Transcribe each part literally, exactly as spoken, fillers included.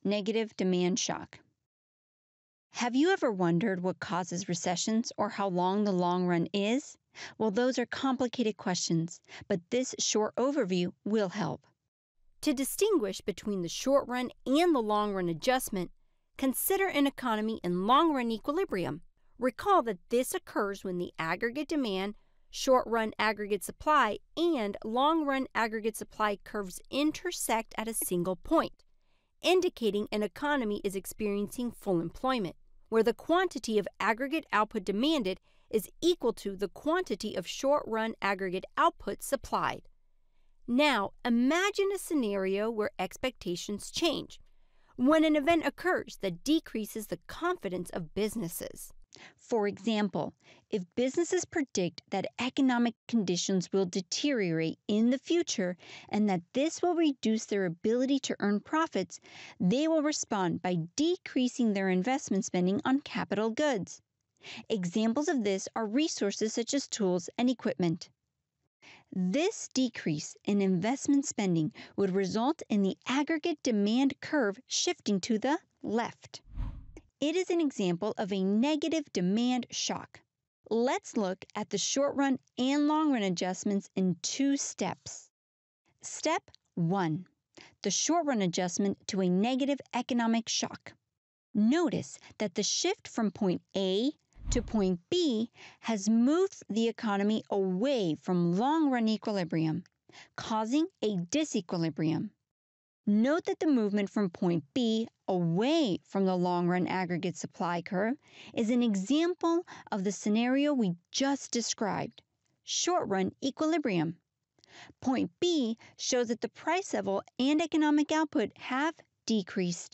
Negative demand shock. Have you ever wondered what causes recessions or how long the long run is? Well, those are complicated questions, but this short overview will help. To distinguish between the short run and the long run adjustment, consider an economy in long run equilibrium. Recall that this occurs when the aggregate demand, short run aggregate supply, and long run aggregate supply curves intersect at a single point, indicating an economy is experiencing full employment, where the quantity of aggregate output demanded is equal to the quantity of short-run aggregate output supplied. Now, imagine a scenario where expectations change, when an event occurs that decreases the confidence of businesses. For example, if businesses predict that economic conditions will deteriorate in the future and that this will reduce their ability to earn profits, they will respond by decreasing their investment spending on capital goods. Examples of this are resources such as tools and equipment. This decrease in investment spending would result in the aggregate demand curve shifting to the left. It is an example of a negative demand shock. Let's look at the short-run and long-run adjustments in two steps. Step one. The short-run adjustment to a negative economic shock. Notice that the shift from point A to point B has moved the economy away from long-run equilibrium, causing a disequilibrium. Note that the movement from point B away from the long-run aggregate supply curve is an example of the scenario we just described, short-run equilibrium. Point B shows that the price level and economic output have decreased.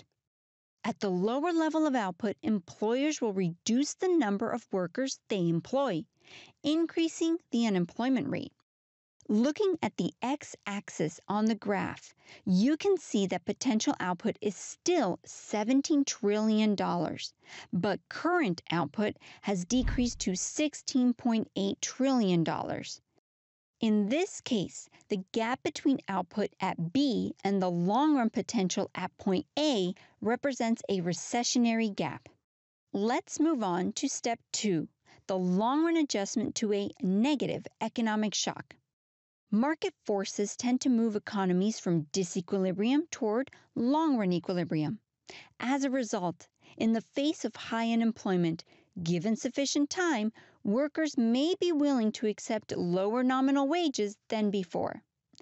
At the lower level of output, employers will reduce the number of workers they employ, increasing the unemployment rate. Looking at the x-axis on the graph, you can see that potential output is still seventeen trillion dollars, but current output has decreased to sixteen point eight trillion dollars. In this case, the gap between output at B and the long-run potential at point A represents a recessionary gap. Let's move on to step two, the long-run adjustment to a negative economic shock. Market forces tend to move economies from disequilibrium toward long-run equilibrium. As a result, in the face of high unemployment, given sufficient time, workers may be willing to accept lower nominal wages than before.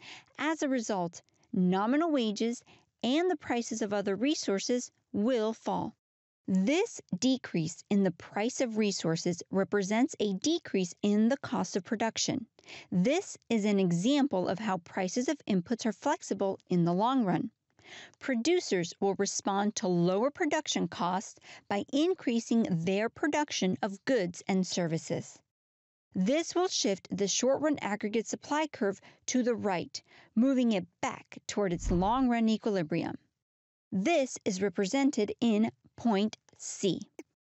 As a result, nominal wages and the prices of other resources will fall. This decrease in the price of resources represents a decrease in the cost of production. This is an example of how prices of inputs are flexible in the long run. Producers will respond to lower production costs by increasing their production of goods and services. This will shift the short-run aggregate supply curve to the right, moving it back toward its long-run equilibrium. This is represented in point C.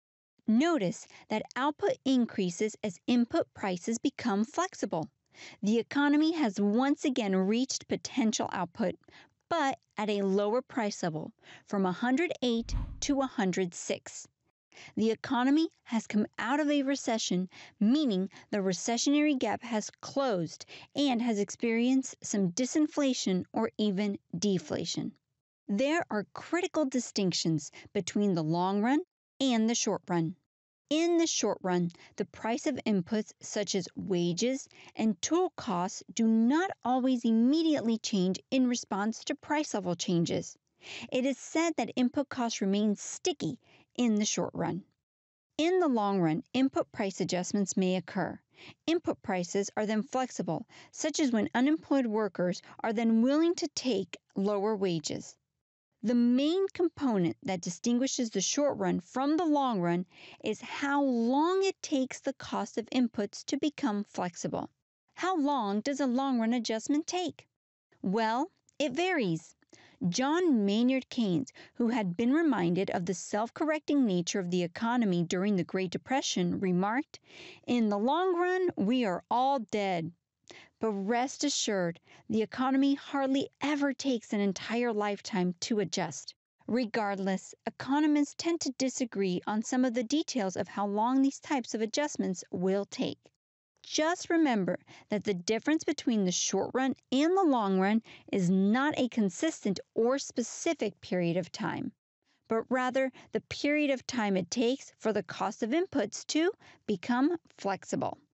Notice that output increases as input prices become flexible. The economy has once again reached potential output, but at a lower price level, from one hundred eight to one hundred six. The economy has come out of a recession, meaning the recessionary gap has closed and has experienced some disinflation or even deflation. There are critical distinctions between the long run and the short run. In the short run, the price of inputs such as wages and tool costs do not always immediately change in response to price level changes. It is said that input costs remain sticky in the short run. In the long run, input price adjustments may occur. Input prices are then flexible, such as when unemployed workers are then willing to take lower wages. The main component that distinguishes the short run from the long run is how long it takes the cost of inputs to become flexible. How long does a long run adjustment take? Well, it varies. John Maynard Keynes, who had been reminded of the self-correcting nature of the economy during the Great Depression, remarked, "In the long run, we are all dead." But rest assured, the economy hardly ever takes an entire lifetime to adjust. Regardless, economists tend to disagree on some of the details of how long these types of adjustments will take. Just remember that the difference between the short run and the long run is not a consistent or specific period of time, but rather the period of time it takes for the cost of inputs to become flexible.